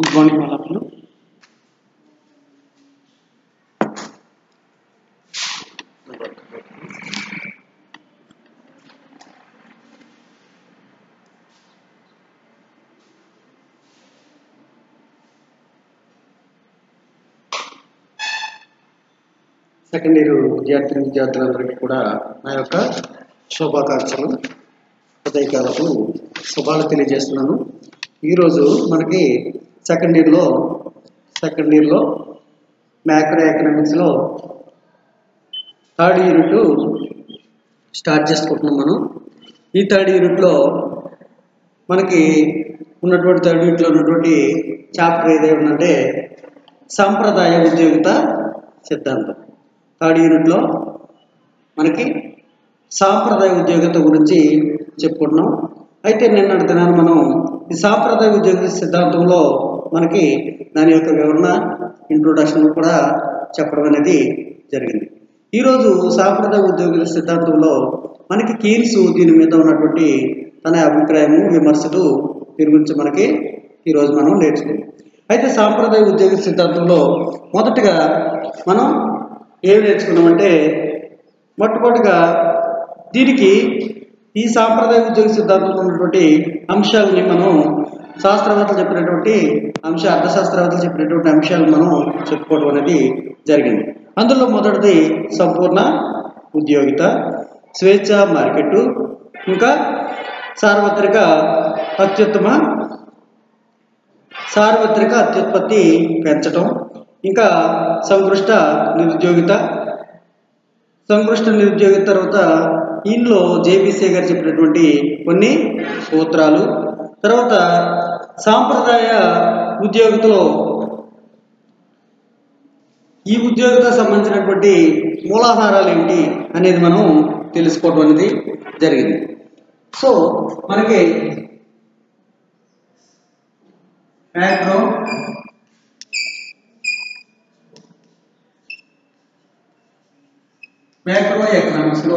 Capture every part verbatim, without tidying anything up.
Good morning, all of you. Second year విద్యార్థి విద్యార్థులందరికీ కూడా నా యొక్క శుభాకాంక్షలు హృదయకాలకు శుభాలు తెలియజేస్తున్నాను. ఈరోజు మనకి సెకండ్ ఇయర్లో సెకండ్ ఇయర్లో మ్యాక్రో ఎకనామిక్స్లో థర్డ్ యూనిట్ స్టార్ట్ చేసుకుంటున్నాం. మనం ఈ థర్డ్ యూనిట్లో మనకి ఉన్నటువంటి థర్డ్ యూనిట్లో ఉన్నటువంటి చాప్టర్ ఏదేమంటే సాంప్రదాయ ఉద్యోగిత సిద్ధాంతం. థర్డ్ యూనిట్లో మనకి సాంప్రదాయ ఉద్యోగిత గురించి చెప్పుకుంటున్నాం. అయితే నిన్న దినాన్ని మనం ఈ సాంప్రదాయ ఉద్యోగిత సిద్ధాంతంలో మనకి దాని యొక్క వివరణ ఇంట్రొడక్షన్ కూడా చెప్పడం అనేది జరిగింది. ఈరోజు సాంప్రదాయ ఉద్యోగిత సిద్ధాంతంలో మనకి కీన్స్ దీని మీద ఉన్నటువంటి తన అభిప్రాయము విమర్శలు దీని గురించి మనకి ఈరోజు మనం నేర్చుకుందాం. అయితే సాంప్రదాయ ఉద్యోగిత సిద్ధాంతంలో మొదటగా మనం ఏం నేర్చుకున్నామంటే మొట్టమొదటిగా దీనికి ఈ సాంప్రదాయ ఉద్యోగ సిద్ధాంతంలో ఉన్నటువంటి అంశాలని మనం శాస్త్రవేత్తలు చెప్పినటువంటి అంశ అర్థశాస్త్రవేత్తలు చెప్పినటువంటి అంశాలు మనం చెప్పుకోవడం అనేది జరిగింది. అందులో మొదటిది సంపూర్ణ ఉద్యోగిత, స్వేచ్ఛ మార్కెట్, ఇంకా సార్వత్రిక అత్యుత్తమ సార్వత్రిక అత్యుత్పత్తి పెంచటం, ఇంకా సంకృష్ట నిరుద్యోగిత సంకృష్ట నిరుద్యోగిత తర్వాత ఇందులో జేబీసీ గారు చెప్పినటువంటి కొన్ని సూత్రాలు, తర్వాత సాంప్రదాయ ఉద్యోగితలో ఈ ఉద్యోగిత సంబంధించినటువంటి మూలాధారాలు ఏంటి అనేది మనం తెలుసుకోవడం అనేది జరిగింది. సో మనకి మ్యాక్రో మ్యాక్రో ఎకనామిక్స్లో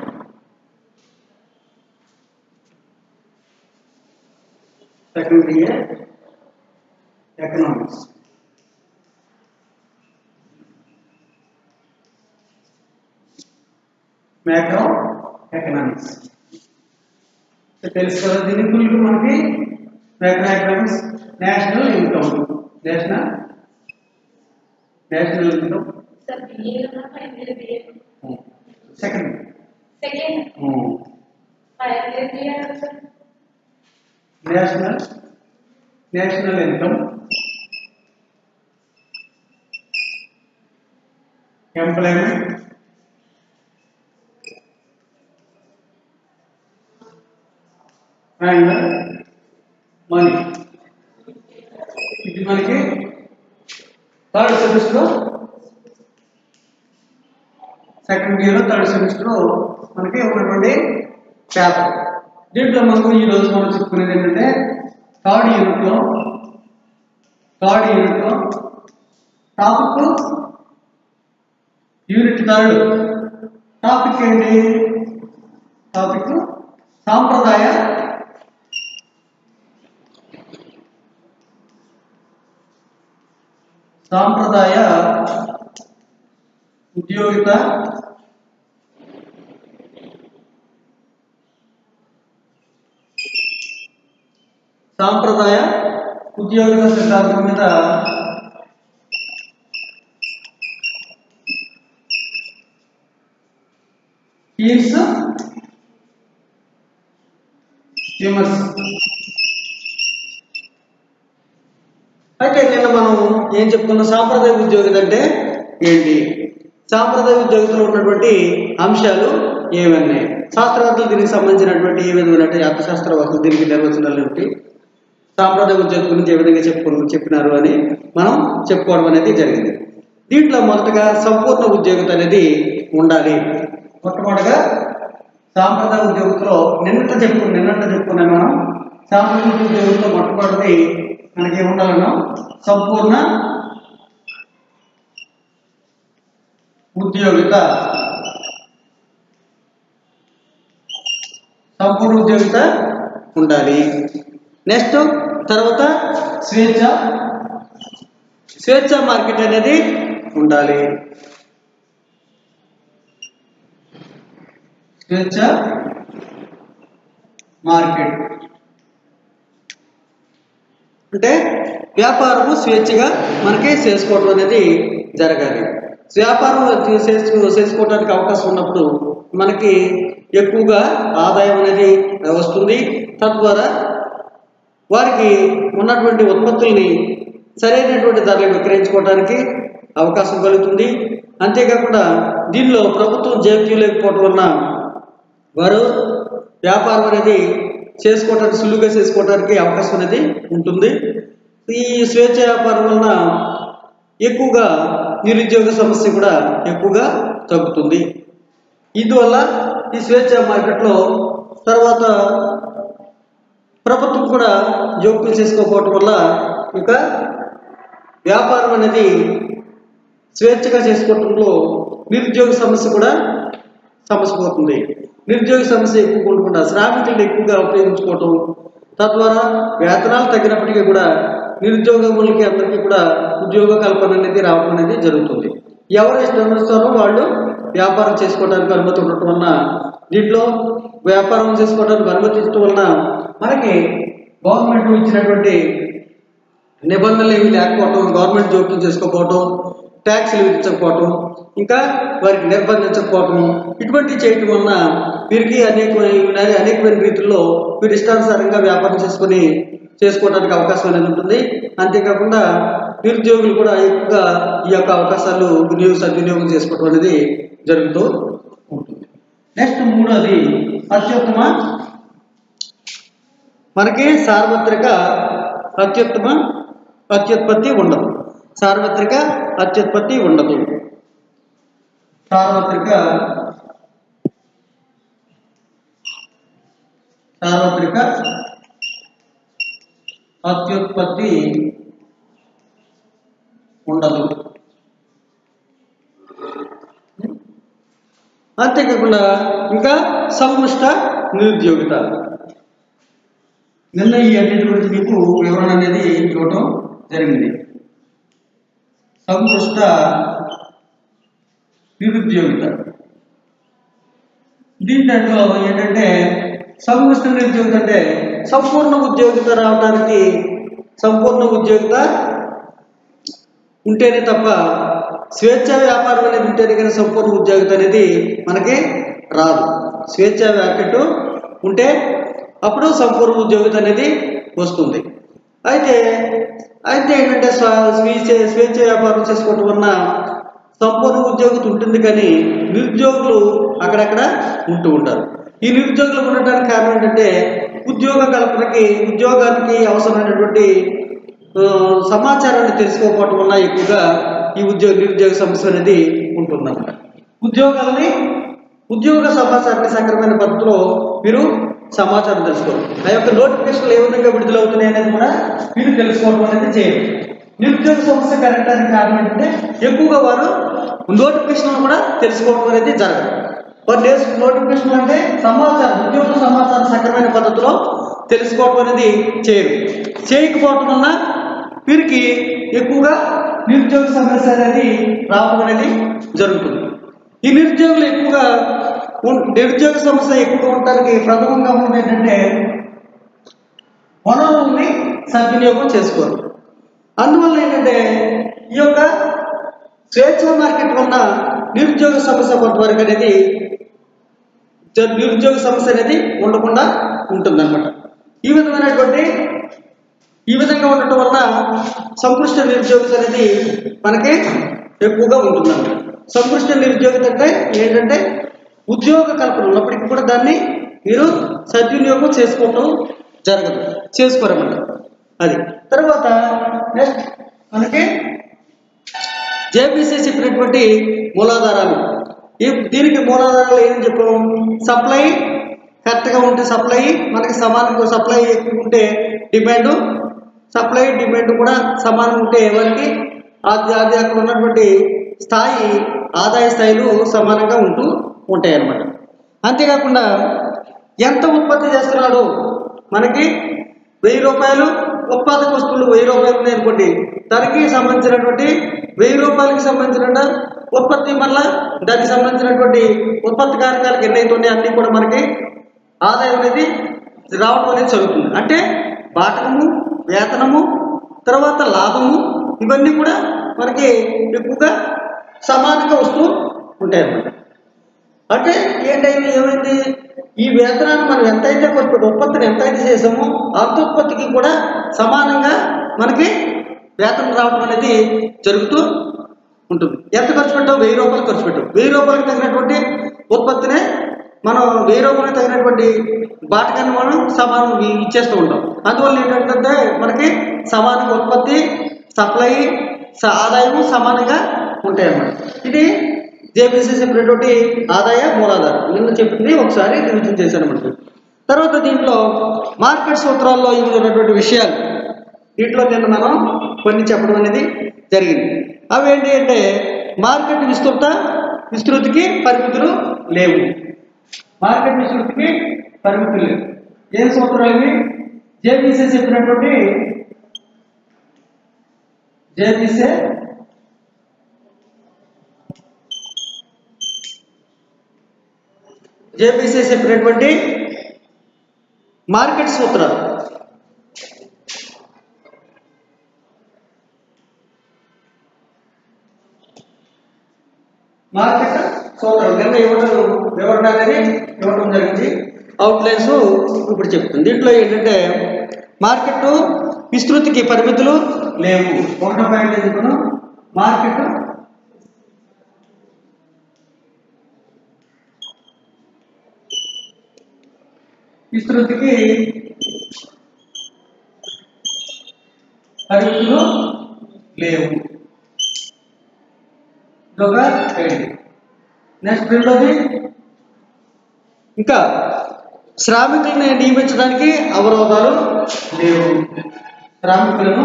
second year economics macro economics తెలుసు కదా. దీని గురించి మనకి macro economics national income national national income second second national national income employment and money. ఇది మనకి third semester second year third semester మనకి ఉన్నటువంటి పేపర్. దీంట్లో మనకు ఈ రోజు మనం చెప్పుకునేది ఏంటంటే థర్డ్ యూనిట్లో థర్డ్ యూనిట్లో టాపిక్ యూనిట్ థర్డ్ టాపిక్ ఏంటి? టాపిక్ సాంప్రదాయ సాంప్రదాయ ఉద్యోగిత సాంప్రదాయ ఉద్యోగిత సిద్ధాంతం మీద కీన్స్ విమర్శ. అయితే నిన్న మనం ఏం చెప్పుకున్నాం? సాంప్రదాయ ఉద్యోగిత అంటే ఏంటి, సాంప్రదాయ ఉద్యోగితలో ఉన్నటువంటి అంశాలు ఏమన్నాయి, శాస్త్రవేత్తలు దీనికి సంబంధించినటువంటి ఏ విధమైనటువంటి అర్థశాస్త్రవేత్తలు దీనికి నిర్వచనాలు ఏమిటి, సాంప్రదాయ ఉద్యోగం గురించి ఏ విధంగా చెప్పుకు చెప్పినారు అని మనం చెప్పుకోవడం అనేది జరిగింది. దీంట్లో మొదటగా సంపూర్ణ ఉద్యోగిత అనేది ఉండాలి. మొట్టమొదటిగా సాంప్రదాయ ఉద్యోగంలో నిన్నట చెప్పు నిన్నట చెప్పుకున్నాం మనం. సాంప్రదాయ ఉద్యోగంలో మొట్టమొదటిది మనకి ఏముండాలన్నా సంపూర్ణ ఉద్యోగిత సంపూర్ణ ఉద్యోగిత ఉండాలి. నెక్స్ట్ తర్వాత స్వేచ్ఛ స్వేచ్ఛ మార్కెట్ అనేది ఉండాలి. స్వేచ్ఛ మార్కెట్ అంటే వ్యాపారము స్వేచ్ఛగా మనకి చేసుకోవడం అనేది జరగాలి. వ్యాపారం చేసుకో చేసుకోవడానికి అవకాశం ఉన్నప్పుడు మనకి ఎక్కువగా ఆదాయం అనేది వస్తుంది. తద్వారా వారికి ఉన్నటువంటి ఉత్పత్తుల్ని సరైనటువంటి ధరలు విక్రయించుకోవడానికి అవకాశం కలుగుతుంది. అంతేకాకుండా దీనిలో ప్రభుత్వం జోక్యం లేకపోవడం వలన వారు వ్యాపారం అనేది చేసుకోవడానికి సులువుగా చేసుకోవడానికి అవకాశం అనేది ఉంటుంది. ఈ స్వేచ్ఛ వ్యాపారం వలన ఎక్కువగా నిరుద్యోగ సమస్య కూడా ఎక్కువగా తగ్గుతుంది. ఇందువల్ల ఈ స్వేచ్ఛ మార్కెట్లో తర్వాత ప్రభుత్వం కూడా జోక్యం చేసుకోకపోవటం వల్ల ఇంకా వ్యాపారం అనేది స్వేచ్ఛగా చేసుకోవటంలో నిరుద్యోగ సమస్య కూడా సమస్య పోతుంది. నిరుద్యోగ సమస్య ఎక్కువ ఉండకుండా శ్రామికులను ఎక్కువగా ఉపయోగించుకోవటం, తద్వారా వేతనాలు తగ్గినప్పటికీ కూడా నిరుద్యోగములకి అందరికీ కూడా ఉద్యోగ కల్పన అనేది రావడం అనేది జరుగుతుంది. ఎవరు ఇష్టమిస్తారో వాళ్ళు వ్యాపారం చేసుకోవడానికి అనుమతి ఉండటం వలన దీంట్లో వ్యాపారం చేసుకోవడానికి అనుమతి ఇచ్చడం వలన మనకి గవర్నమెంట్ ఇచ్చినటువంటి నిబంధనలు ఏమి లేకపోవటం, గవర్నమెంట్ జోక్యం చేసుకోకపోవటం, ట్యాక్స్లు విధించకపోవటం, ఇంకా వారికి నిర్బంధించకపోవటం, ఇటువంటి చేయటం వలన వీరికి అనేకమైన అనేకమైన రీతుల్లో వీరు ఇష్టానుసారంగా వ్యాపారం చేసుకొని చేసుకోవడానికి అవకాశం అనేది ఉంటుంది. అంతేకాకుండా నిరుద్యోగులు కూడా ఎక్కువగా ఈ యొక్క అవకాశాలు వినియోగ సద్వినియోగం చేసుకోవడం అనేది జరుగుతూ ఉంటుంది. నెక్స్ట్ మూడోది అత్యుత్తమ మనకి సార్వత్రిక అత్యుత్తమ అత్యుత్పత్తి ఉండదు. సార్వత్రిక అత్యుత్పత్తి ఉండదు. సార్వత్రిక సార్వత్రిక అత్యుత్పత్తి ఉండదు. అంతేకాకుండా ఇంకా సంపుష్ట నిరుద్యోగిత. నిన్న ఈ అన్నిటి గురించి మీకు వివరణ అనేది ఇవ్వటం జరిగింది. సంపుష్ట నిరుద్యోగిత దీంట్లో ఏంటంటే సంపుష్ట నిరుద్యోగిత అంటే సంపూర్ణ ఉద్యోగిత రావడానికి సంపూర్ణ ఉద్యోగిత ఉంటేనే తప్ప స్వేచ్ఛ వ్యాపారం అనేది ఉంటేనే కానీ సంపూర్ణ ఉద్యోగిత అనేది మనకి రాదు. స్వేచ్ఛ మార్కెట్ ఉంటే అప్పుడు సంపూర్ణ ఉద్యోగిత అనేది వస్తుంది. అయితే అయితే ఏంటంటే స్వేచ్ఛ స్వేచ్ఛ వ్యాపారం చేసుకోవటం వలన సంపూర్ణ ఉద్యోగిత ఉంటుంది కానీ నిరుద్యోగులు అక్కడక్కడ ఉంటూ ఉంటారు. ఈ నిరుద్యోగులు ఉండటానికి కారణం ఏంటంటే ఉద్యోగ కల్పనకి ఉద్యోగానికి అవసరమైనటువంటి సమాచారాన్ని తెలుసుకోకపోవటం వల్ల ఎక్కువగా ఈ ఉద్యోగ నిరుద్యోగ సమస్య అనేది ఉంటుందన్నమాట. ఉద్యోగాలని ఉద్యోగ సమాచారాన్ని సక్రమైన పద్ధతిలో మీరు సమాచారం తెలుసుకోవాలి. ఆ యొక్క నోటిఫికేషన్లు ఏ విధంగా విడుదలవుతున్నాయి అనేది కూడా మీరు తెలుసుకోవడం అనేది చేయాలి. నిరుద్యోగ సమస్య కరెక్టానికి కారణం ఏంటంటే ఎక్కువగా వారు నోటిఫికేషన్లు కూడా తెలుసుకోవడం అనేది జరగదు. వారు నోటిఫికేషన్లు అంటే సమాచారం ఉద్యోగ సమాచారం సక్రమైన పద్ధతిలో తెలుసుకోవడం అనేది చేయరు. చేయకపోవటం వల్ల వీరికి ఎక్కువగా నిరుద్యోగ సమస్య అనేది రావడం అనేది జరుగుతుంది. ఈ నిరుద్యోగులు ఎక్కువగా నిరుద్యోగ సమస్య ఎక్కువగా ఉండడానికి ప్రథమంగా ఉన్నది ఏంటంటే వనరుల్ని సద్వినియోగం చేసుకోరు. అందువల్ల ఏంటంటే ఈ యొక్క స్వేచ్ఛ మార్కెట్ వల్ల నిరుద్యోగ సమస్య కొంతవరకు అనేది నిరుద్యోగ సమస్య అనేది ఉండకుండా ఉంటుందన్నమాట. ఈ విధమైనటువంటి ఈ విధంగా ఉండటం వల్ల సంపృష్ట నిరుద్యోగిత అనేది మనకి ఎక్కువగా ఉంటుందన్నమాట. సంపృష్ట నిరుద్యోగిత అంటే ఏంటంటే ఉద్యోగ కల్పన ఉన్నప్పటికీ కూడా దాన్ని మీరు సద్వినియోగం చేసుకోవటం జరగదు, చేసుకోరన్నమాట. అది తర్వాత నెక్స్ట్ మనకి జేపీసీ చెప్పినటువంటి మూలాధారాలు. ఈ దీనికి మూలాధారాలు ఏం చెప్పాము? సప్లై కరెక్ట్గా ఉంటే సప్లై మనకి సమానంగా సప్లై ఎక్కువ ఉంటే డిమాండ్ సప్లై డిమాండ్ కూడా సమానం ఉంటే ఎవరికి అది అది అక్కడ ఉన్నటువంటి స్థాయి ఆదాయ స్థాయిలు సమానంగా ఉంటూ ఉంటాయి అన్నమాట. అంతేకాకుండా ఎంత ఉత్పత్తి చేస్తున్నాడు మనకి వెయ్యి రూపాయలు ఉత్పాదక వస్తువులు వెయ్యి రూపాయలు ఉన్నాయి అనుకోండి, దానికి సంబంధించినటువంటి వెయ్యి రూపాయలకి సంబంధించిన ఉత్పత్తి మళ్ళా దానికి సంబంధించినటువంటి ఉత్పత్తి కారకాలకు ఎన్నైతే ఉన్నాయో అన్నీ కూడా మనకి ఆదాయం అనేది రావడం అనేది జరుగుతుంది. అంటే బాటకము, వేతనము, తర్వాత లాభము ఇవన్నీ కూడా మనకి ఎక్కువగా సమానంగా వస్తూ ఉంటాయి అన్నమాట. అంటే ఏంటైంది ఏమైంది, ఈ వేతనాన్ని మనం ఎంతైతే ఖర్చు పెట్టి ఉత్పత్తిని ఎంతైతే చేసామో అంత ఉత్పత్తికి కూడా సమానంగా మనకి వేతనం రావడం అనేది జరుగుతూ ఉంటుంది. ఎంత ఖర్చు పెట్టాం? వెయ్యి రూపాయలు ఖర్చు పెట్టాం. వెయ్యి రూపాయలకు తగినటువంటి ఉత్పత్తినే మనం వెయ్యి రూపాయలకు తగినటువంటి బాటకాన్ని మనం సమానం ఇచ్చేస్తూ ఉంటాం. అందువల్ల ఏంటంటే మనకి సమానంగా ఉత్పత్తి, సప్లై, ఆదాయము సమానంగా ఉంటాయి అన్నమాట. ఇది జేబీసీ చెప్పినటువంటి ఆదాయ మూలాధారం. నిన్న చెప్పింది ఒకసారి రివిజన్ చేశాను అన్నమాట. తర్వాత దీంట్లో మార్కెట్ సూత్రాల్లో ఇవి ఉన్నటువంటి విషయాలు దీంట్లో నిన్న మనం కొన్ని చెప్పడం అనేది జరిగింది. అవి ఏంటి అంటే మార్కెట్ విస్తృత విస్తృతికి పరిమితులు లేవు. మార్కెట్ విస్తృతికి పరిమితులు లేవు. ఏం సూత్రాలు ఇవి? జేబీసీ చెప్పినటువంటి జేబీసీ జేబీసీ చెప్పినటువంటి మార్కెట్ సూత్రాలు. మార్కెట్ సూత్రాలు కింద ఇవ్వడం వివరణ అనేది ఇవ్వడం జరిగింది. అవుట్లైన్స్ ఇప్పుడు చెప్తుంది. దీంట్లో ఏంటంటే మార్కెట్ విస్తృతికి పరిమితులు లేవు. ఒకటో పాయింట్ ఎందుకును మార్కెట్ విస్తృతికి పరిమితులు లేవు. నెక్స్ట్ రెండోది, ఇంకా శ్రామికులను నియమించడానికి అవరోధాలు లేవు. శ్రామికులను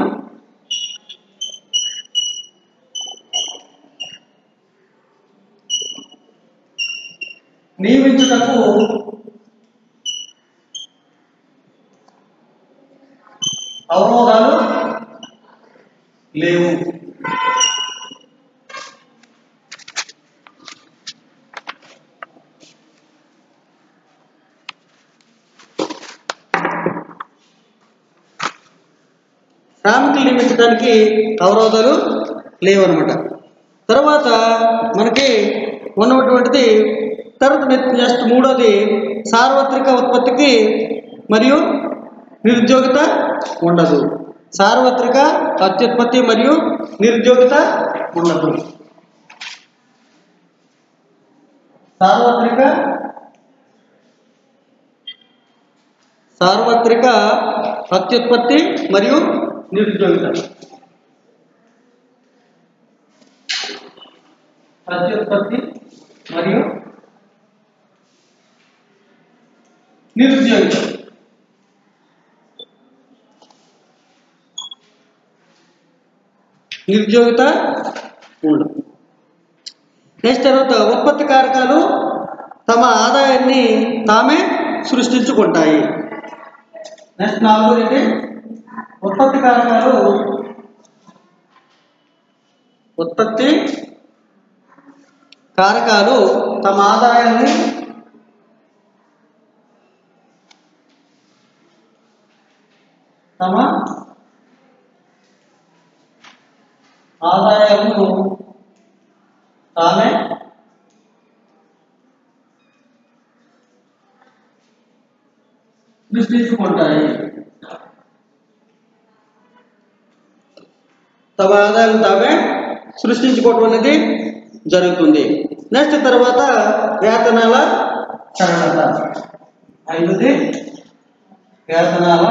నియమించుటకు అవరోధాలు లేవు. శ్రామికులు నియమించడానికి అవరోధాలు లేవు అనమాట. తర్వాత మనకి ఉన్నటువంటిది తర్వాత నెక్స్ట్ మూడోది సార్వత్రిక ఉత్పత్తికి మరియు నిరుద్యోగిత ఉండదు. సార్వత్రిక అత్యుత్పత్తి మరియు నిరుద్యోగిత ఉండదు. సార్వత్రిక సార్వత్రిక అత్యుత్పత్తి మరియు నిరుద్యోగిత అత్యుత్పత్తి మరియు నిరుద్యోగిత నిరుద్యోగిత ఉండదు. నెక్స్ట్ తర్వాత ఉత్పత్తి కారకాలు తమ ఆదాయాన్ని తామే సృష్టించుకుంటాయి. నెక్స్ట్ నాలుగోది ఉత్పత్తి కారకాలు ఉత్పత్తి కారకాలు తమ ఆదాయాన్ని తమ ఆదాయాలను తామే సృష్టించుకుంటాయి. తమ ఆదాయాలను తామే సృష్టించుకోవడం అనేది జరుగుతుంది. నెక్స్ట్ తర్వాత వేతనాల సరళత. ఐదోది వేతనాల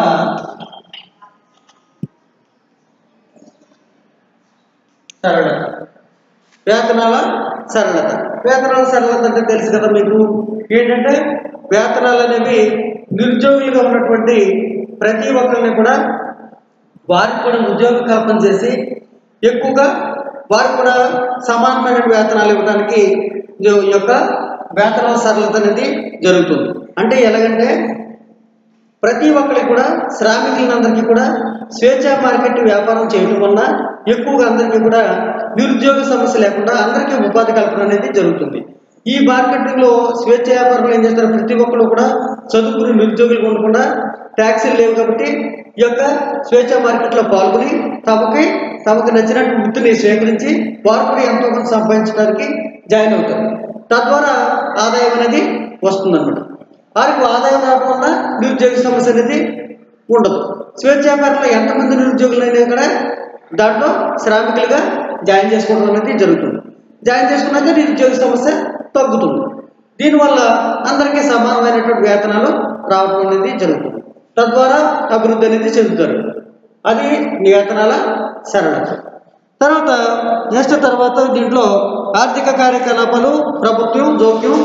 సరళత. వేతనాల సరళత వేతనాల సరళత అంటే తెలుసు కదా మీకు. ఏంటంటే వేతనాలు అనేవి నిరుద్యోగులుగా ఉన్నటువంటి ప్రతి ఒక్కరిని కూడా వారికి కూడా ఉద్యోగ కల్పన చేసి ఎక్కువగా వారికి కూడా సమానమైన వేతనాలు ఇవ్వడానికి ఈ యొక్క వేతనాల సరళత అనేది జరుగుతుంది. అంటే ఎలాగంటే ప్రతి ఒక్కరికి కూడా శ్రామికులందరికీ కూడా స్వేచ్ఛా మార్కెట్ వ్యాపారం చేయడం వల్ల ఎక్కువగా అందరికీ కూడా నిరుద్యోగ సమస్య లేకుండా అందరికీ ఉపాధి కల్పన అనేది జరుగుతుంది. ఈ మార్కెటింగ్లో స్వేచ్ఛ వ్యాపారంలో ఏం చేస్తారు, ప్రతి ఒక్కరు కూడా చదువుకుని నిరుద్యోగులు ఉండకుండా ట్యాక్సీలు లేవు కాబట్టి ఈ యొక్క స్వేచ్ఛ మార్కెట్లో పాల్గొని తమకి తమకు నచ్చినట్టు వృత్తిని స్వీకరించి వారు కూడా ఎంతో కొంత సంపాదించడానికి జాయిన్ అవుతారు. తద్వారా ఆదాయం అనేది వస్తుందన్నమాట. వారికి ఆదాయం రావడం వల్ల నిరుద్యోగ సమస్య అనేది ఉండదు. స్వేచ్ఛ వ్యాపారంలో ఎంతమంది నిరుద్యోగులు అయినా కూడా దాంట్లో శ్రామికులుగా జాయిన్ చేసుకోవడం అనేది జరుగుతుంది. జాయిన్ చేసుకున్నాక నిరుద్యోగ సమస్య తగ్గుతుంది. దీనివల్ల అందరికీ సమానమైనటువంటి వేతనాలు రావడం అనేది జరుగుతుంది. తద్వారా అభివృద్ధి అనేది చెందుతారు. అది వేతనాల సరళత. తర్వాత నెక్స్ట్ తర్వాత దీంట్లో ఆర్థిక కార్యకలాపాలు ప్రభుత్వం జోక్యం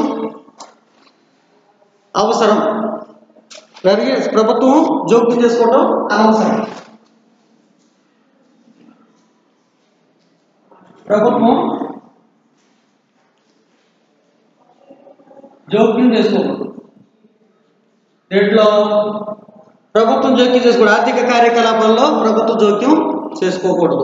అవసరం. ప్రభుత్వం జోక్యం చేసుకోవడం అనవసరం. ప్రభుత్వం జోక్యం చేసుకోకూడదు. దీంట్లో ప్రభుత్వం జోక్యం చేసుకోకూడదు. ఆర్థిక కార్యకలాపాల్లో ప్రభుత్వం జోక్యం చేసుకోకూడదు.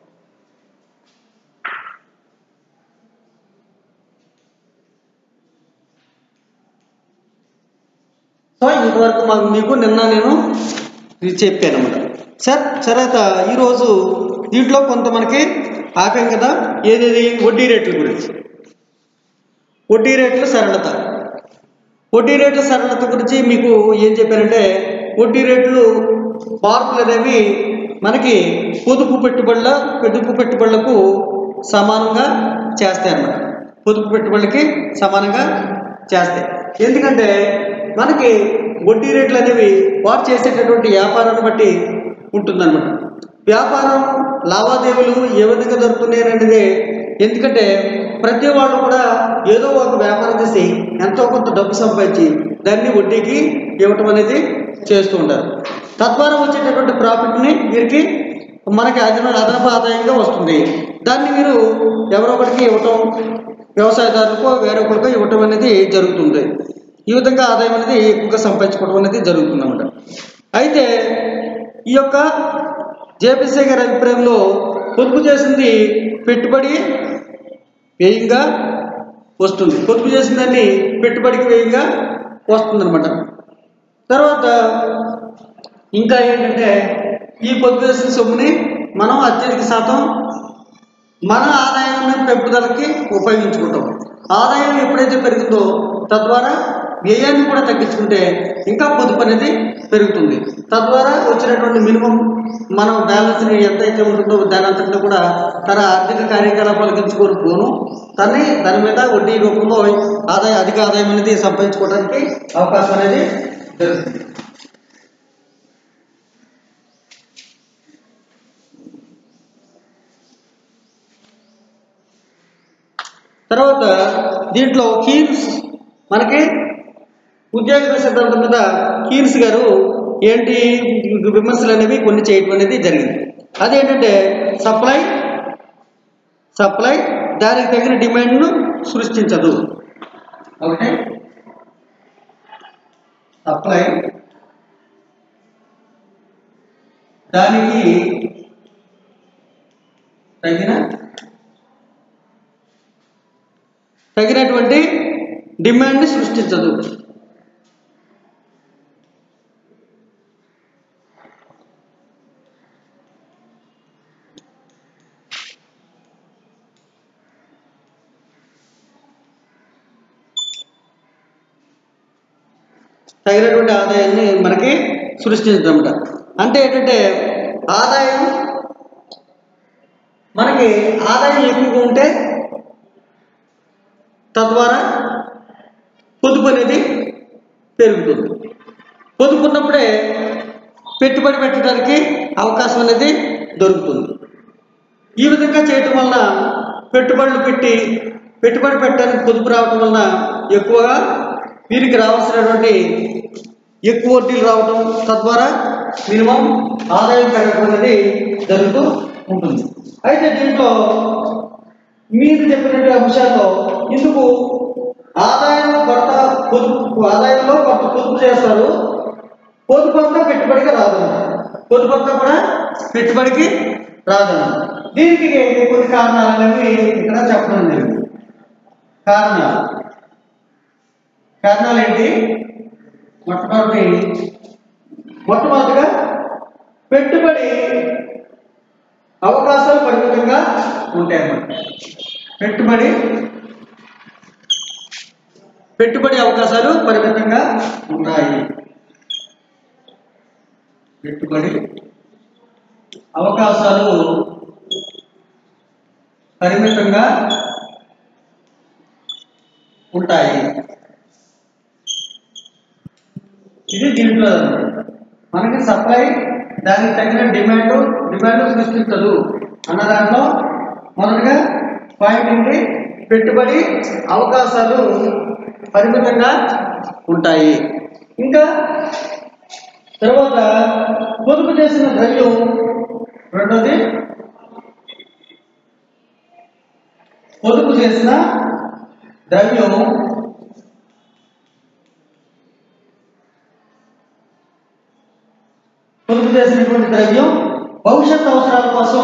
సో ఇంతవరకు మాకు మీకు నిన్న నేను ఇది చెప్పాను అన్నమాట. సార్ తర్వాత ఈరోజు దీంట్లో కొంత మనకి ఆపాం కదా, ఏదేది వడ్డీ రేట్ల గురించి. వడ్డీ రేట్ల సరళత. వడ్డీ రేట్ల సరళత గురించి మీకు ఏం చెప్పారంటే, వడ్డీ రేట్లు మార్పులు అనేవి మనకి పొదుపు పెట్టుబడుల పొదుపు పెట్టుబడులకు సమానంగా చేస్తాయి అన్నమాట. పొదుపు పెట్టుబడులకి సమానంగా చేస్తాయి. ఎందుకంటే మనకి వడ్డీ రేట్లు అనేవి వారు చేసేటటువంటి వ్యాపారాన్ని బట్టి ఉంటుందన్నమాట. వ్యాపారం లావాదేవీలు ఏ విధంగా జరుగుతున్నాయి అనేది, ఎందుకంటే ప్రతి వాళ్ళు కూడా ఏదో ఒక వ్యాపారం చేసి ఎంతో కొంత డబ్బు సంపాదించి దాన్ని వడ్డీకి ఇవ్వటం అనేది చేస్తూ ఉంటారు. తద్వారా వచ్చేటటువంటి ప్రాఫిట్ని వీరికి మనకి అదన అదనపు ఆదాయంగా వస్తుంది. దాన్ని మీరు ఎవరో ఒకరికి ఇవ్వటం, వ్యవసాయదారులకు వేరొకరికో ఇవ్వటం అనేది జరుగుతుంది. ఈ విధంగా ఆదాయం అనేది ఎక్కువగా సంపాదించుకోవడం అనేది జరుగుతుంది అన్నమాట. అయితే ఈ యొక్క జేపీసీ గారి అభిప్రాయంలో పొదుపు చేసింది పెట్టుబడి వ్యయంగా వస్తుంది. పొదుపు చేసిన దాన్ని పెట్టుబడికి వ్యయంగా వస్తుంది అనమాట. తర్వాత ఇంకా ఏంటంటే, ఈ పొదుపు చేసిన సొమ్ముని మనం అత్యధిక శాతం మన ఆదాయాన్ని పెంపుదలకి ఉపయోగించుకుంటాం. ఆదాయం ఎప్పుడైతే పెరుగుతుందో తద్వారా వ్యయాన్ని కూడా తగ్గించుకుంటే ఇంకా పొదుపు అనేది పెరుగుతుంది. తద్వారా వచ్చినటువంటి మినిమం మనం బ్యాలెన్స్ని ఎంతైతే ఉంటుందో దాని అంతటా కూడా తన ఆర్థిక కార్యకలాపాలకు ఎంచుకొని పోను తనే దాని మీద వడ్డీ రూపంలో ఆదాయ అధిక ఆదాయం అనేది సంపాదించుకోవడానికి అవకాశం అనేది జరుగుతుంది. తర్వాత దీంట్లో కీన్స్ మనకి ఉద్యోగ సిద్ధాంతం మీద కీన్స్ గారు ఏంటి విమర్శలు అనేవి కొన్ని చేయడం అనేది జరిగింది. అదేంటంటే సప్లై సప్లై దానికి తగిన డిమాండ్ను సృష్టించదు. ఓకే, సప్లై దానికి తగిన తగినటువంటి డిమాండ్ని సృష్టించదు. తగినటువంటి ఆదాయాన్ని మనకి సృష్టించదన్నమాట. అంటే ఏంటంటే ఆదాయం మనకి ఆదాయం ఎక్కువగా ఉంటే తద్వారా పొదుపు అనేది పెరుగుతుంది. పొదుపు ఉన్నప్పుడే పెట్టుబడి పెట్టడానికి అవకాశం అనేది దొరుకుతుంది. ఈ విధంగా చేయటం వల్ల పెట్టుబడులు పెట్టి పెట్టుబడి పెట్టడానికి పొదుపు రావటం వలన ఎక్కువగా వీరికి రావాల్సినటువంటి ఎక్కువ వడ్డీలు రావటం, తద్వారా మినిమం ఆదాయం పెరగడం అనేది జరుగుతూ ఉంటుంది. అయితే దీంట్లో మీరు చెప్పినటువంటి అంశాల్లో ఇందుకు ఆదాయం కొత్త పొదుపు ఆదాయంలో కొత్త పొదుపు చేస్తారు, పొదుపు అంతా పెట్టుబడికి రాదన్న, పొదుపు అంతా కూడా పెట్టుబడికి రాదన్న. దీనికి కొన్ని కారణాలు అనేవి ఇక్కడ చెప్పడం జరిగింది. కారణాలు కారణాలు ఏంటి? మొట్టమొదటి మొట్టమొదటిగా పెట్టుబడి అవకాశాలు పరిమితంగా ఉంటాయన్నమాట. పెట్టుబడి పెట్టుబడి అవకాశాలు పరిమితంగా ఉంటాయి. పెట్టుబడి అవకాశాలు పరిమితంగా ఉంటాయి. ఇది దీంట్లో మనకి సప్లై దానికి తగిన డిమాండ్ డిమాండ్ సృష్టించదు అన్న దాంట్లో మొదటగా పాయింట్ ఏంటి? పెట్టుబడి అవకాశాలు పరిమితంగా ఉంటాయి. ఇంకా తర్వాత పొదుపు చేసిన ద్రవ్యం, రెండోది పొదుపు చేసిన ద్రవ్యం పొదుపు చేసినటువంటి ద్రవ్యం భవిష్యత్ అవసరాల కోసం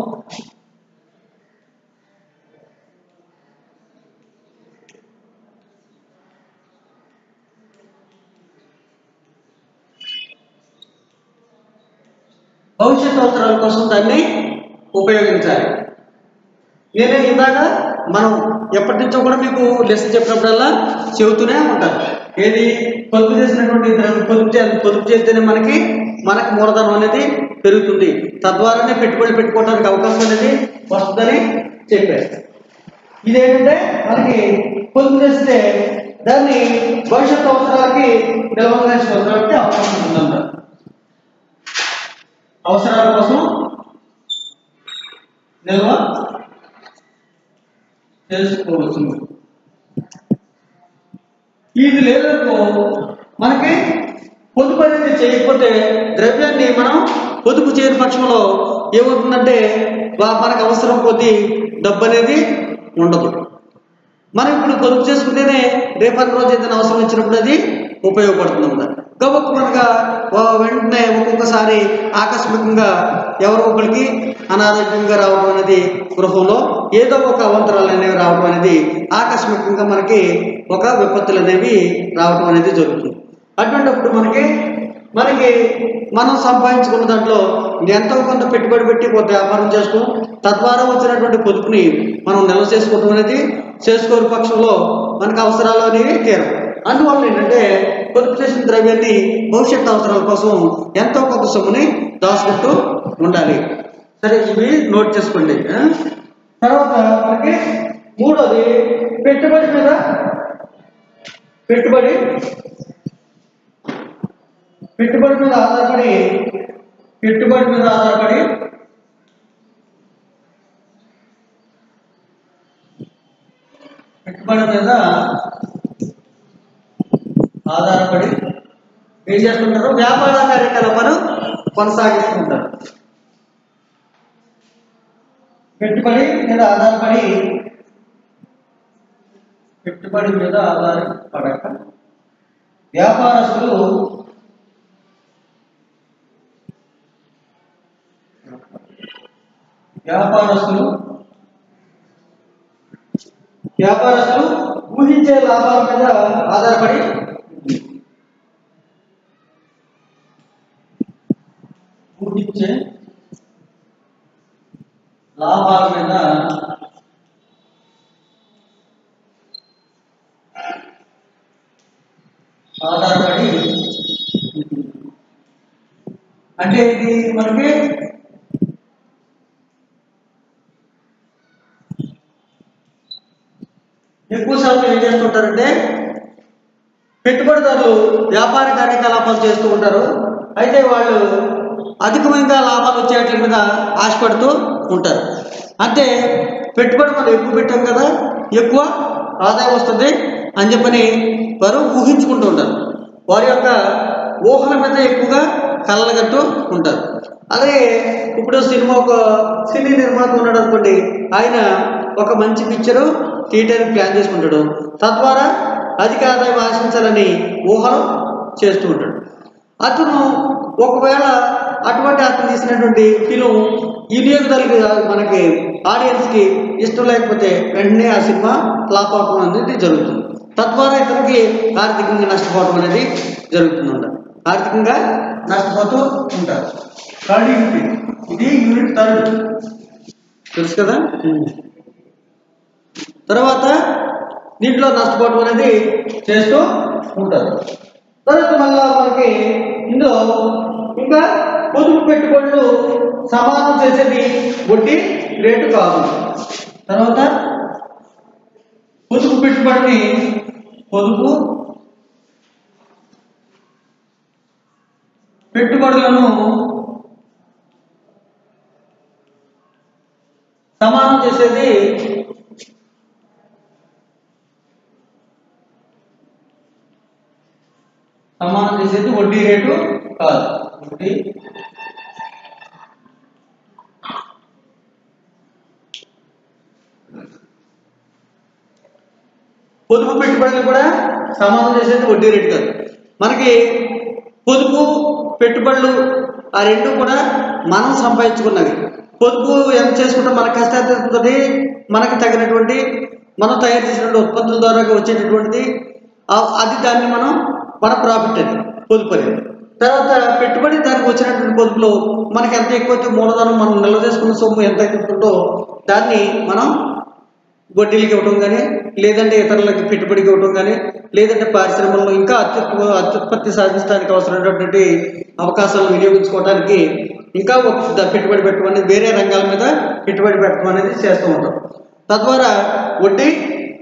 భవిష్యత్ అవసరాల కోసం దాన్ని ఉపయోగించాలి. నేనే ఇందాక మనం ఎప్పటి నుంచో కూడా మీకు లెసన్ చెప్పినప్పుడల్లా చెబుతూనే ఉంటాను. ఏది? పొదుపు చేసినటువంటి ద్రవ్యం పొదుపు చే పొదుపు చేస్తేనే మనకి మనకు మూలధనం అనేది పెరుగుతుంది, తద్వారానే పెట్టుబడులు పెట్టుకోవడానికి అవకాశం అనేది వస్తుందని చెప్పారు. ఇదేంటంటే మనకి పొదుపు చేస్తే దాన్ని భవిష్యత్ అవసరాలకి నిలవదలసిన అవసరాలకి అవకాశం ఉందంటారు. అవసరాల కోసం నిల్వ తెలుసుకోవచ్చు. ఇది లేదనుకో మనకి పొదుపు అనేది చేయకపోతే ద్రవ్యాన్ని మనం పొదుపు చేయని పక్షంలో ఏమవుతుందంటే మనకు అవసరం కొద్దీ డబ్బు అనేది ఉండదు. మనం ఇప్పుడు పొదుపు చేసుకుంటేనే రేపటి రోజు ఏదైనా అవసరం వచ్చినప్పుడు అది ఉపయోగపడుతుంది. కాబట్టి మనగా వెంటనే ఒక్కొక్కసారి ఆకస్మికంగా ఎవరో ఒకరికి అనారోగ్యంగా రావడం అనేది, గృహంలో ఏదో ఒక అవాంతరాలు అనేవి రావడం అనేది, ఆకస్మికంగా మనకి ఒక విపత్తులు అనేవి రావడం అనేది జరుగుతుంది. అటువంటిప్పుడు మనకి మనకి మనం సంపాదించుకున్న దాంట్లో ఎంతో కొంత పెట్టుబడి పెట్టి కొంత వ్యాపారం చేస్తూ తద్వారా వచ్చినటువంటి పొదుపుని మనం నిల్వ చేసుకోవడం అనేది చేసుకోని పక్షంలో మనకు అవసరాలు అనేవి తీరవు. అందువల్ల ఏంటంటే పొదుపు చేసిన ద్రవ్యాన్ని భవిష్యత్ అవసరాల కోసం ఎంతో కొంత సొమ్ముని దాచుకుంటూ ఉండాలి. సరే, ఇవి నోట్ చేసుకోండి. తర్వాత మనకి మూడోది పెట్టుబడి మీద పెట్టుబడి పెట్టుబడి మీద ఆధారపడి పెట్టుబడి మీద ఆధారపడి పెట్టుబడి మీద ఆధారపడి ఏం చేస్తుంటారు? వ్యాపార కార్యకలాపాలు కొనసాగిస్తుంటారు. పెట్టుబడి మీద ఆధారపడి పెట్టుబడి మీద ఆధారపడక వ్యాపారస్తులు వ్యాపారస్తులు వ్యాపారస్తులు ఊహించే లాభాల మీద ఆధారపడి ఊహించే లాభాల మీద ఆధారపడి, అంటే ఇది మనకి ఎక్కువ శాతం ఏం చేస్తుంటారంటే పెట్టుబడిదారులు వ్యాపార కార్యకలాపాలు చేస్తూ ఉంటారు. అయితే వాళ్ళు అధికమైన లాభాలు వచ్చేట్ల మీద ఆశపడుతూ ఉంటారు. అంటే పెట్టుబడి మనం ఎక్కువ పెట్టాం కదా, ఎక్కువ ఆదాయం వస్తుంది అని చెప్పని వారు ఊహించుకుంటూ ఉంటారు. వారి యొక్క ఊహల మీద ఎక్కువగా కళ్ళగట్టు ఉంటారు. అలాగే ఇప్పుడు సినిమా ఒక సినీ నిర్మాత ఉన్నాడు అనుకోండి, ఆయన ఒక మంచి పిక్చరు తీయడానికి ప్లాన్ చేసుకుంటాడు. తద్వారా అధిక ఆదాయం ఆశించాలని ఊహలు చేస్తూ ఉంటాడు. అతను ఒకవేళ అటువంటి అతను తీసినటువంటి ఫిలిం వినియోగదారులకి మనకి ఆడియన్స్కి ఇష్టం లేకపోతే వెంటనే ఆ సినిమా ఫ్లాప్ అవడం అనేది జరుగుతుంది. తద్వారా ఇతనికి ఆర్థికంగా నష్టపోవడం అనేది జరుగుతుందంట. ఆర్థికంగా నష్టపోతూ ఉంటారు. థర్డ్ యూనిట్, ఇది యూనిట్ థర్డ్, తెలుసు కదా. తర్వాత దీంట్లో నష్టపోవడం అనేది చేస్తూ ఉంటారు. తర్వాత మళ్ళా మనకి ఇందులో ఇంకా పొదుపు పెట్టుబడులు సమానం చేసేది వడ్డీ రేటు కాదు. తర్వాత పొదుపు పెట్టుబడిని పొదుపు పెట్టుబడులను సమానం చేసేది సమానం చేసేది వడ్డీ రేటు కాదు. వడ్డీ పొదుపు పెట్టుబడులు కూడా సమానం చేసేది వడ్డీ రేటు కాదు. మనకి పొదుపు పెట్టుబడులు ఆ రెండు కూడా మనం సంపాదించుకున్నవి. పొదుపు ఎంత చేసుకుంటే మన కష్టాలతో మనకి తగినటువంటి మనం తయారు చేసినటువంటి ఉత్పత్తుల ద్వారా వచ్చేటటువంటిది అది, దాన్ని మనం మన ప్రాఫిట్ అది పొదుపు అనేది. తర్వాత పెట్టుబడి దానికి వచ్చినటువంటి పొదుపులో మనకి ఎంత ఎక్కువైతే మూలధనం మనం నిల్వ చేసుకున్న సొమ్ము ఎంత అయితే ఉంటుందో దాన్ని మనం వడ్డీలకి ఇవ్వడం కానీ, లేదంటే ఇతరులకి పెట్టుబడికి ఇవ్వడం కానీ, లేదంటే పరిశ్రమల్లో ఇంకా అత్యుత్ప అత్యుత్పత్తి సాధించడానికి అవసరమైనటువంటి అవకాశాలను వినియోగించుకోవడానికి ఇంకా పెట్టుబడి పెట్టడం అనేది, వేరే రంగాల మీద పెట్టుబడి పెట్టడం అనేది చేస్తూ ఉంటాం. తద్వారా వడ్డీ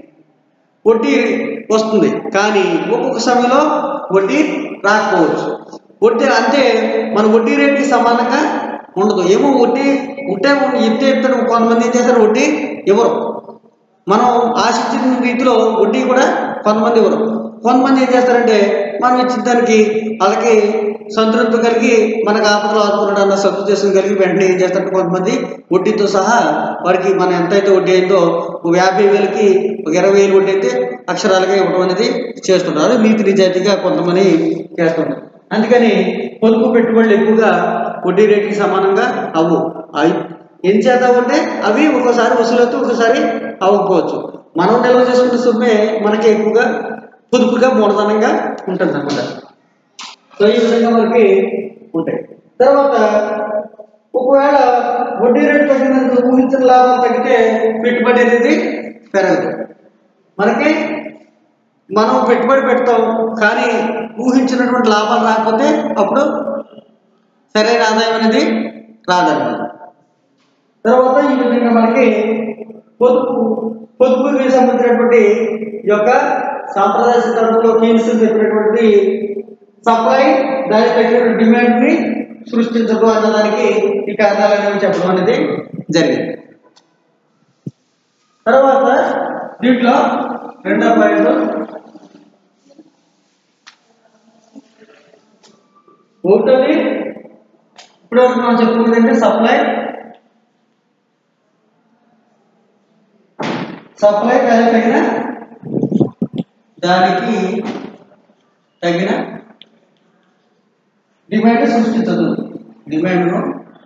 వడ్డీ వస్తుంది, కానీ ఒక్కొక్క సమయంలో వడ్డీ రాకపోవచ్చు. వడ్డీ అంటే మన వడ్డీ రేటుకి సమానంగా ఉండదు. ఏమో వడ్డీ ఉంటే ఇస్తే ఇస్తారు, కొంతమంది ఏం చేస్తారు వడ్డీ ఇవ్వరు. మనం ఆశించిన రీతిలో వడ్డీ కూడా కొంతమంది ఇవ్వరు. కొంతమంది ఏం చేస్తారంటే మనం ఇచ్చిన దానికి వాళ్ళకి సంతృప్తి కలిగి మనకు ఆపదలు ఆదుకున్నాడు అన్న సంతృప్తి కలిగి వెంటనే ఏం చేస్తారంటే కొంతమంది వడ్డీతో సహా వాడికి మనం ఎంతైతే వడ్డీ అయిందో ఒక యాభై వేలకి ఒక ఇరవై వేలు వడ్డీ అయితే అక్షరాలుగా ఇవ్వడం అనేది చేస్తుంటారు. నీతి నిజాయితీగా కొంతమంది చేస్తుంటారు. అందుకని పొదుపు పెట్టుబడులు ఎక్కువగా వడ్డీ రేటుకి సమానంగా అవ్వు. అవి ఏం చేద్దాం అంటే అవి ఒక్కోసారి వసూలవుతూ ఒక్కోసారి అవ్వకపోవచ్చు. మనం నిల్వ చేసుకున్న సొమ్మే మనకి ఎక్కువగా పొదుపుగా మూలధనంగా ఉంటుంది అన్నమాట. సో ఈ విధంగా మనకి ఉంటాయి. తర్వాత ఒకవేళ వడ్డీ రేటు తగ్గినందుకు ఊహించిన లాభాలు తగ్గితే పెట్టుబడి అనేది పెరగదు. మనకి మనం పెట్టుబడి పెడతాం, కానీ ఊహించినటువంటి లాభాలు రాకపోతే అప్పుడు సరైన ఆదాయం అనేది రాదన్నమాట. తర్వాత ఈ విధంగా మనకి పొదుపు పొదుపుకి సంబంధించినటువంటి ఈ యొక్క సాంప్రదాయ సిద్ధాంతంలో కీన్స్ చెప్పినటువంటి సప్లై దాని తగిన డిమాండ్ ని సృష్టించదు అన్నదానికి ఈ కారణాలు అనేవి చెప్పడం అనేది జరిగింది. తర్వాత దీంట్లో రెండో పాయింట్ ఒకటోది ఇప్పటివరకు మనం చెప్పుకున్నదంటే సప్లై సప్లై దానికి తగిన దానికి తగిన డిమాండ్ సృష్టించదు. డిమాండ్ను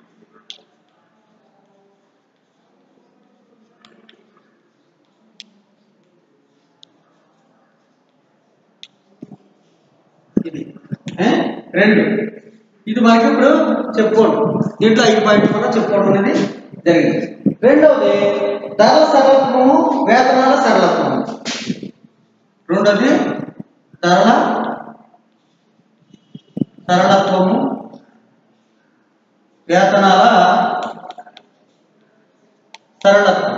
ఇది రెండు ఇది మనకి ఇప్పుడు చెప్పుకోండి. దీంట్లో ఐదు పాయింట్లు కూడా చెప్పుకోవడం అనేది జరిగింది. రెండవది ధరల సరళత్వము, వేతనాల సరళత్వము. రెండవది ధరల సరళత్వము, వేతనాల సరళత్వం.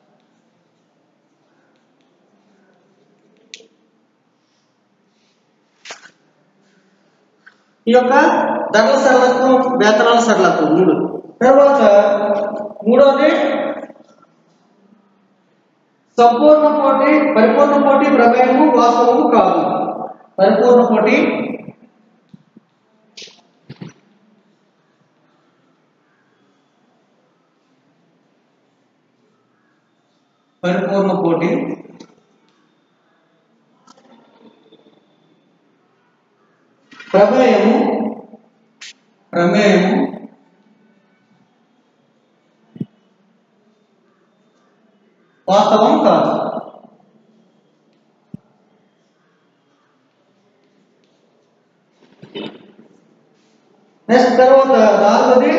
ఈ యొక్క ధరల సరళత్వం, వేతనాల సరళత్వం మూడు. తర్వాత మూడవది సంపూర్ణ పోటీ, పరిపూర్ణ పోటీ ప్రమేయము వాస్తవము కాదు. పరిపూర్ణ పోటీ పరిపూర్ణ పోటీ ప్రమేయము ప్రమేయము వాస్తవం కాదు. నెక్స్ట్ తర్వాత నాలుగోది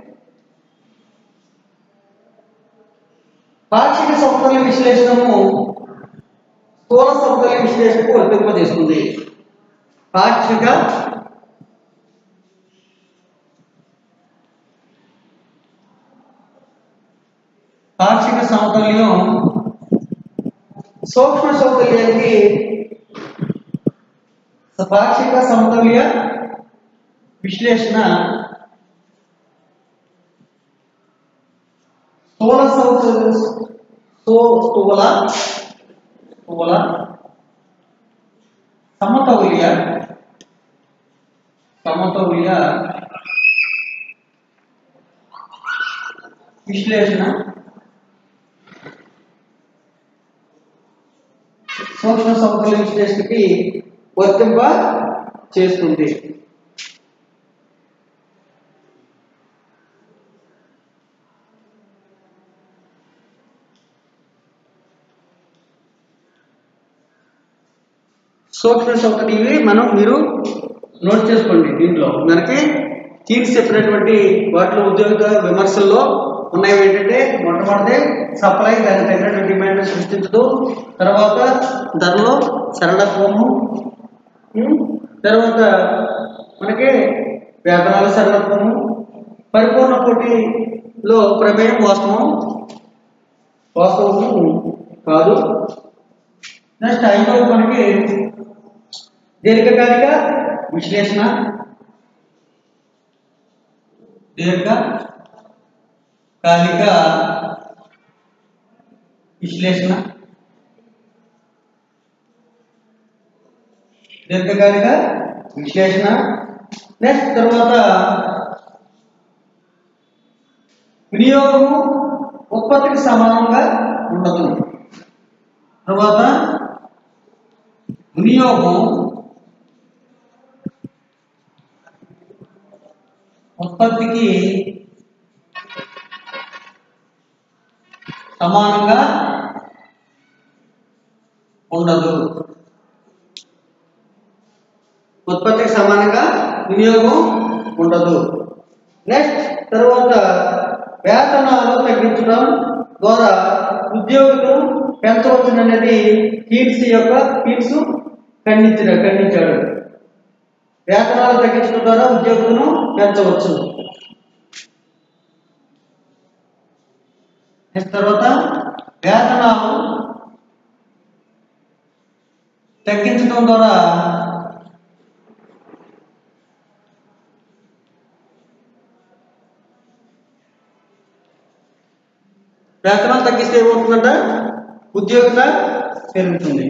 పాక్షిక సమతుల్య విశ్లేషణము స్థూల సమతుల్య విశ్లేషణకు వర్తింపజేస్తుంది. పాక్షిక పాక్షిక సమతుల్యం సూక్ష్మ సమతుల్యానికి పాక్షిక సమతుల్య విశ్లేషణ స్థూల సమతుల్య స్థూల స్థూల సమతౌల్య సమతౌల్య విశ్లేషణ సూక్ష్మ సమతుల్య విశ్లేషణకి వర్తింప చేస్తుంది. సూక్ష్మ సమతుల్యవి మనం మీరు నోట్ చేసుకోండి. దీంట్లో మనకి థీమ్స్ చెప్పినటువంటి వాటిలో ఉద్యోగ విమర్శల్లో ఉన్నాయి ఏంటంటే మొట్టమొదటి సప్లై దానికి తగినటువంటి డిమాండ్ సృష్టించదు, తర్వాత ధరలో సరళత్వము, తర్వాత మనకి వ్యాపారాల సరళత్వము, పరిపూర్ణ పోటీలో ప్రమేయం వాస్తవం వాస్తవము కాదు. నెక్స్ట్ ఐదవది మనకి దీర్ఘకాలిక విశ్లేషణ దీర్ఘకాలిక విశ్లేషణ దీర్ఘకాలిక విశ్లేషణ నెక్స్ట్ తర్వాత వినియోగము ఉత్పత్తికి సమానంగా ఉండదు. తర్వాత వినియోగం ఉత్పత్తికి సమానంగా ఉండదు. ఉత్పత్తికి సమానంగా వినియోగం ఉండదు. నెక్స్ట్ తర్వాత వేతనాలు తగ్గించడం ద్వారా ఉద్యోగులను పెంచవచ్చుననేది కీట్స్ యొక్క కీట్స్ ఖండించిన ఖండించాడు. వేతనాలు తగ్గించడం ద్వారా ఉద్యోగులను పెంచవచ్చు. తర్వాత వేతనాలు తగ్గించడం ద్వారా వేతనాలు తగ్గిస్తే ఏమవుతుందంట? ఉద్యోగిత పెరుగుతుంది.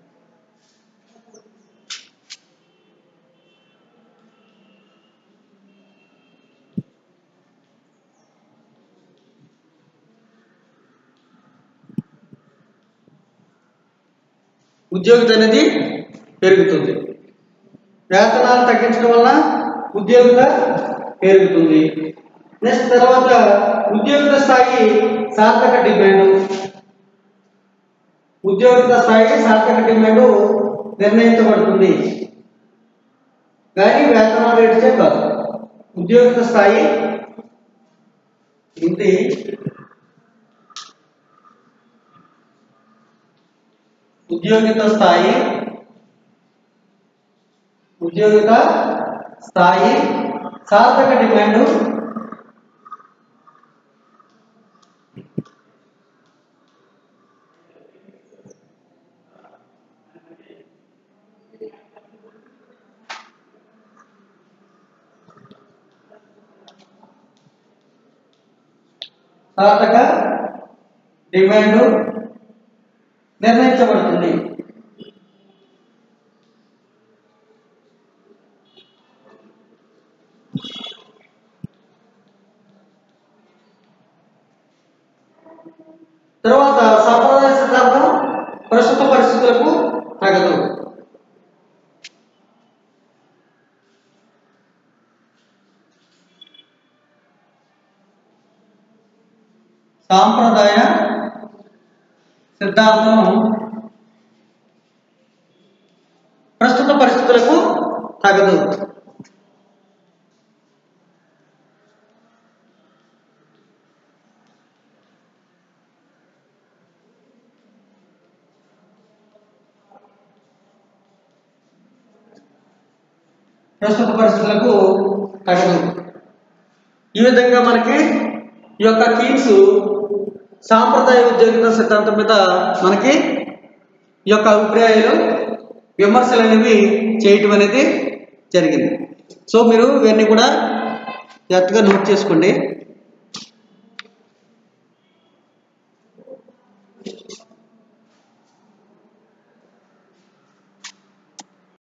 ఉద్యోగిత అనేది పెరుగుతుంది. వేతనాలు తగ్గించడం వల్ల ఉద్యోగిత పెరుగుతుంది. నెక్స్ట్ తర్వాత ఉద్యోగిత స్థాయి సార్థక డిమాండ్ ఉద్యోగిత స్థాయి సార్థక డిమాండ్ నిర్ణయించబడుతుంది కానీ వేతనాలు రేట్సే కాదు. ఉద్యోగిత స్థాయి ఇంటి ఉద్యోగిత స్థాయి ఉద్యోగిత స్థాయి సార్థక డిమాండ్ సార్థక డిమాండ్ నిర్ణయించబడుతుంది. తర్వాత సంప్రదాయ సిద్ధాంతం ప్రస్తుత పరిస్థితులకు తగదు. సాంప్రదాయ సిద్ధాంతం ప్రస్తుత పరిస్థితులకు తగదు. ప్రస్తుత పరిస్థితులకు తగదు. ఈ విధంగా మనకి ఈ యొక్క కీన్స్ సాంప్రదాయ ఉద్యోగిత సిద్ధాంతం మీద మనకి ఈ యొక్క అభిప్రాయాలు విమర్శలు అనేవి చేయటం అనేది జరిగింది. సో మీరు ఇవన్నీ కూడా జాగ్రత్తగా నోట్ చేసుకోండి.